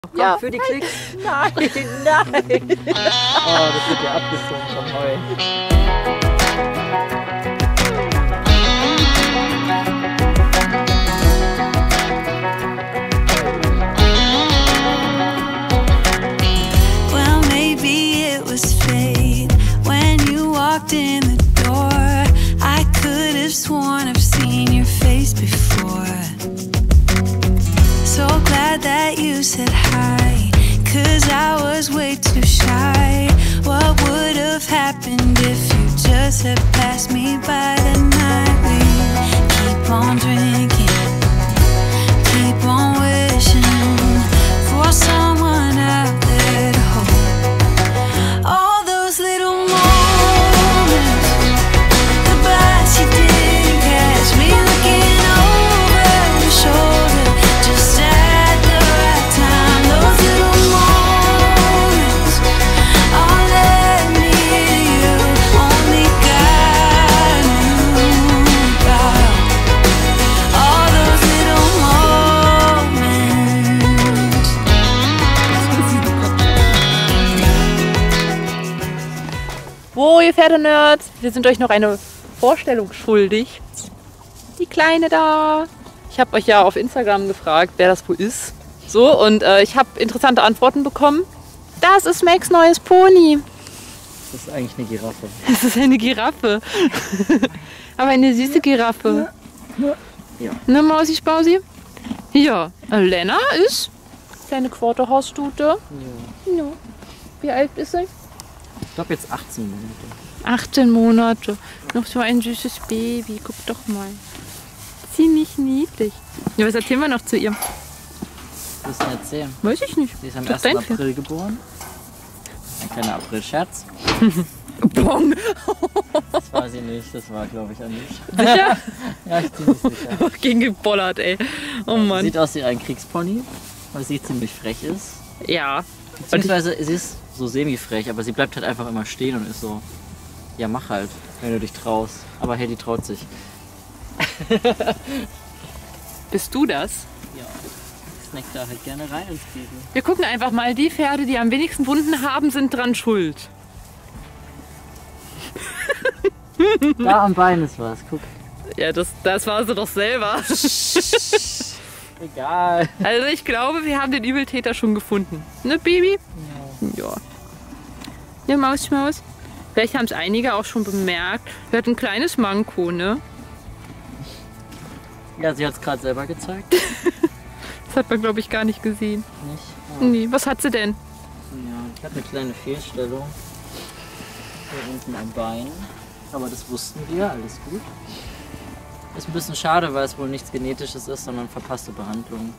Komm, ja, für die Klicks. Nein, nein. Oh, das wird ja abgezogen vom Heu. Well, maybe it was fate when you walked in the door. I could have sworn I've seen your face before. So glad that you said hi, 'cause I was way too shy. What would have happened if you just had passed me by the night? We keep on drinking, keep on wishing for someone out there to hold. All those little moments, the bites you didn't catch, me looking over your shoulder just at the right time. Those little moments all led me to you, only God knew about all those little moments. Wo, ihr Pferdenerds? Wir sind euch noch eine Vorstellung schuldig. Die Kleine da. Ich habe euch ja auf Instagram gefragt, wer das wohl ist. So, und ich habe interessante Antworten bekommen. Das ist Max neues Pony. Das ist eigentlich eine Giraffe. Das ist eine Giraffe. Aber eine süße Giraffe. Ja. Ne, Mausi Spausi? Ja, Lena ist kleine Quarterhausstute. Ja. Ja. Wie alt ist sie? Ich glaube jetzt 18 Monate. 18 Monate. Noch so ein süßes Baby. Guck doch mal. Ziemlich niedlich. Ja, was erzählen wir noch zu ihr? Was willst du erzählen? Weiß ich nicht. Sie ist am Doch 1. dein Pferd. April geboren. Ein kleiner April-Scherz. Bong. Das war sie nicht, das war glaube ich Anish. Sicher? Ja, ich bin nicht sicher. Gegen gebollert, ey. Oh Mann. Sieht aus wie ein Kriegspony, weil sie ziemlich frech ist. Ja. Beziehungsweise sie ist so semi-frech, aber sie bleibt halt einfach immer stehen und ist so, ja mach halt, wenn du dich traust. Aber hey, die traut sich. Bist du das? Ja, snackt da halt gerne rein ins Baby. Wir gucken einfach mal. Die Pferde, die am wenigsten Wunden haben, sind dran schuld. Da am Bein ist was, guck. Ja, das war sie doch selber. Egal. Also ich glaube, wir haben den Übeltäter schon gefunden. Ne, Baby? Ja. Ja, Maus. Vielleicht haben es einige auch schon bemerkt. Wir hatten ein kleines Manko, ne? Ja, sie hat es gerade selber gezeigt. Das hat man, glaube ich, gar nicht gesehen. Nicht? Ja. Nee, was hat sie denn? Ja, ich habe eine kleine Fehlstellung. Hier unten am Bein. Aber das wussten wir, alles gut. Ist ein bisschen schade, weil es wohl nichts Genetisches ist, sondern verpasste Behandlung.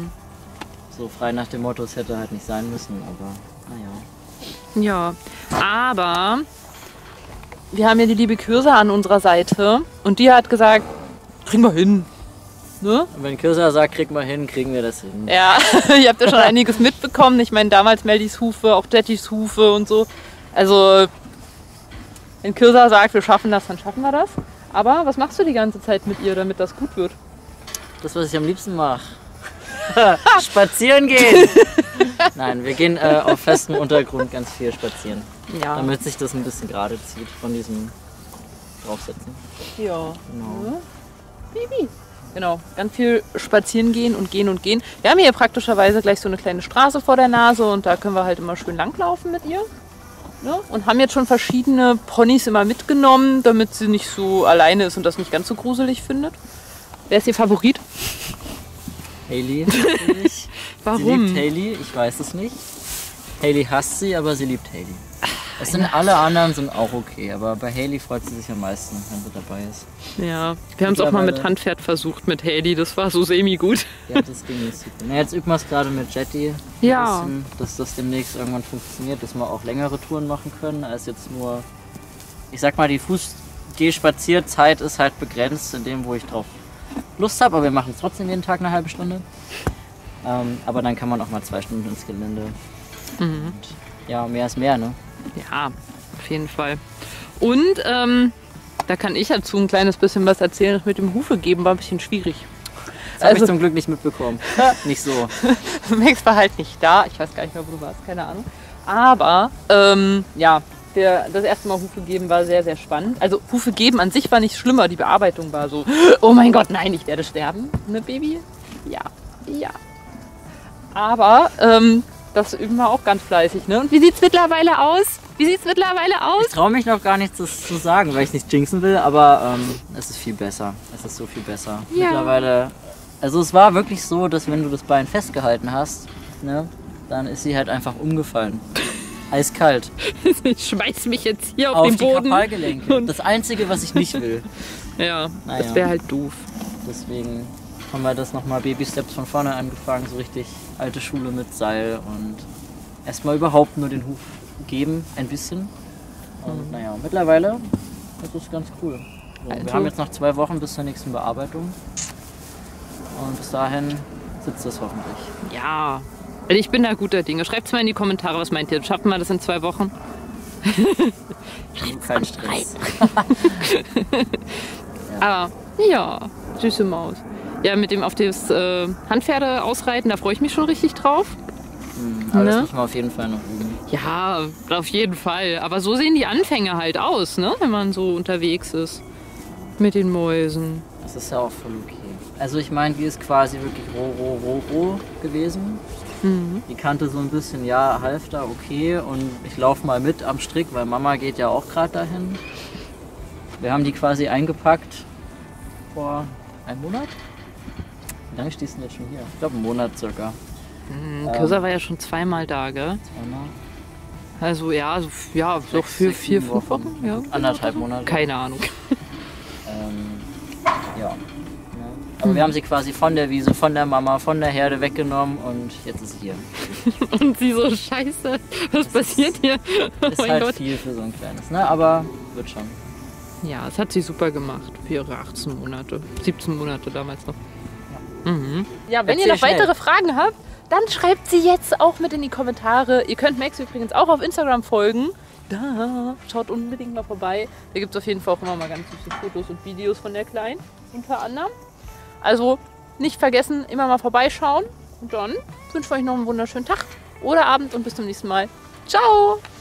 So frei nach dem Motto, es hätte halt nicht sein müssen, aber naja. Ja, aber wir haben ja die liebe Kürsa an unserer Seite und die hat gesagt, kriegen wir hin. Ne? Und wenn Kürsa sagt, krieg mal hin, kriegen wir das hin. Ja, ihr habt ja schon einiges mitbekommen. Ich meine, damals Meldis Hufe, auch Jettys Hufe und so. Also, wenn Kürsa sagt, wir schaffen das, dann schaffen wir das. Aber was machst du die ganze Zeit mit ihr, damit das gut wird? Das, was ich am liebsten mache. Spazieren gehen! Nein, wir gehen auf festem Untergrund ganz viel spazieren. Ja. Damit sich das ein bisschen gerade zieht von diesem Draufsetzen. Ja. Genau. Bibi. Genau, ganz viel spazieren gehen und gehen und gehen. Wir haben hier praktischerweise gleich so eine kleine Straße vor der Nase und da können wir halt immer schön langlaufen mit ihr. Ne? Und haben jetzt schon verschiedene Ponys immer mitgenommen, damit sie nicht so alleine ist und das nicht ganz so gruselig findet. Wer ist ihr Favorit? Hailey natürlich. Warum? Sie liebt Hailey, ich weiß es nicht. Hailey hasst sie, aber sie liebt Hailey. Es sind alle anderen sind auch okay, aber bei Hailey freut sie sich am meisten, wenn sie dabei ist. Ja, wir haben es auch mal mit Mittlerweile- Handpferd versucht mit Hailey, das war so semi-gut. Ja, das ging nicht super. Na, jetzt üben wir es gerade mit Jetty. Ja. Bisschen, dass das demnächst irgendwann funktioniert, dass wir auch längere Touren machen können, als jetzt nur, ich sag mal, die Fußgeh-Spazierzeit ist halt begrenzt in dem, wo ich drauf Lust habe, aber wir machen es trotzdem jeden Tag eine halbe Stunde. Aber dann kann man auch mal 2 Stunden ins Gelände. Und ja, mehr ist mehr, ne? Ja, auf jeden Fall. Und da kann ich dazu ein kleines bisschen was erzählen. Das mit dem Hufe geben war ein bisschen schwierig. Das habe ich zum Glück nicht mitbekommen. Nicht so. Max war halt nicht da. Ich weiß gar nicht mehr, wo du warst, keine Ahnung. Aber ja, das erste Mal Hufe geben war sehr, sehr spannend. Also Hufe geben an sich war nicht schlimmer, die Bearbeitung war so, oh mein Gott, nein, ich werde sterben, ne Baby? Ja, ja. Aber das üben wir auch ganz fleißig, ne? Und wie sieht's mittlerweile aus? Ich traue mich noch gar nichts zu sagen, weil ich nicht jinxen will, aber es ist viel besser. Es ist so viel besser. Ja. Mittlerweile, also es war wirklich so, dass wenn du das Bein festgehalten hast, ne, dann ist sie halt einfach umgefallen. Eiskalt. Ich schmeiß mich jetzt hier auf den die Boden. Kapalgelenke. Das Einzige, was ich nicht will. Ja, Naja. das wäre halt doof. Deswegen haben wir das nochmal Baby-Steps von vorne angefangen, so richtig alte Schule mit Seil und erstmal überhaupt nur den Huf geben, ein bisschen. Und naja, mittlerweile ist es ganz cool. So, Also- wir haben jetzt noch 2 Wochen bis zur nächsten Bearbeitung. Und bis dahin sitzt es hoffentlich. Ja, also ich bin da guter Dinge. Schreibt's mal in die Kommentare, was meint ihr? Schaffen wir das in 2 Wochen? Kein Stress. Aber ja, süße Maus. Ja, mit dem auf das Handpferde ausreiten, da freue ich mich schon richtig drauf. Aber das Ne? müssen wir auf jeden Fall noch üben. Ja, auf jeden Fall. Aber so sehen die Anfänge halt aus, ne? Wenn man so unterwegs ist mit den Mäusen. Das ist ja auch voll okay. Also ich meine, die ist quasi wirklich roh gewesen. Die kannte so ein bisschen, ja, Halfter, okay. Und ich laufe mal mit am Strick, weil Mama geht ja auch gerade dahin. Wir haben die quasi eingepackt vor einem Monat. Wie lange stehst du denn jetzt schon hier? Ich glaube, einen Monat circa. Köser war ja schon 2-mal da, gell? Zweimal. Also ja, so 4, 5 Wochen. Ja. 1,5 Monate. Keine Ahnung. Ja. Aber wir haben sie quasi von der Wiese, von der Mama, von der Herde weggenommen und jetzt ist sie hier. Und sie so, scheiße, was passiert hier? Oh Ist mein halt Gott. viel für so ein kleines, ne? Aber wird schon. Ja, das hat sie super gemacht für ihre 18 Monate. 17 Monate damals noch. Ja, wenn Erzähl ihr noch schnell. weitere Fragen habt, dann schreibt sie jetzt auch mit in die Kommentare. Ihr könnt Max übrigens auch auf Instagram folgen. Da, schaut unbedingt mal vorbei. Da gibt es auf jeden Fall auch immer mal ganz süße Fotos und Videos von der Kleinen, unter anderem. Also nicht vergessen, immer mal vorbeischauen. Und dann wünsche ich euch noch einen wunderschönen Tag oder Abend und bis zum nächsten Mal. Ciao!